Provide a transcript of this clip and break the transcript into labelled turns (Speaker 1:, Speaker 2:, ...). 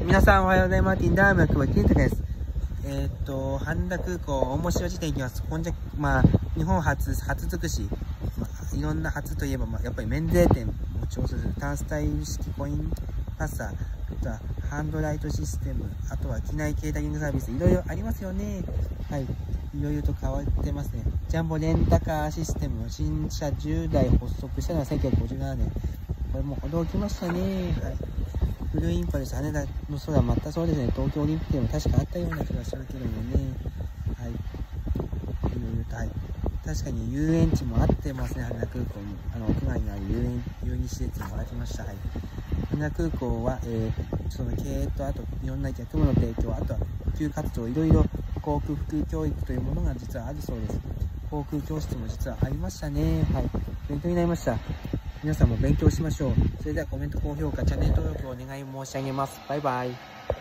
Speaker 1: 皆さんおはようございます。ティンダームの久保健太です。羽田空港、大茂地点行きます。日本初尽くし。いろんな初といえば、やっぱり免税店も調査する。ターンスタイル式コインパッサー。あとは、ハンドライトシステム。あとは、機内ケータリングサービス。いろいろありますよね。はい。いろいろと変わってますね。ジャンボレンタカーシステムの新車10台発足したのは1957年。これも驚きましたね。はい。ブルーインパルス、羽田の空、またそうですね、東京オリンピックでも確かあったような気がするけどもね。はい。いろいろと、はい。確かに遊園地もあってますね、羽田空港に。屋外にある遊戯施設もありました。はい。羽田空港は、その経営と、あと、いろんな役務の提供、あとは普及活動、いろいろ航空普及教育というものが実はあるそうです。航空教室も実はありましたね。はい。勉強になりました。皆さんも勉強しましょう。それではコメント、高評価、チャンネル登録をお願い申し上げます。バイバイ。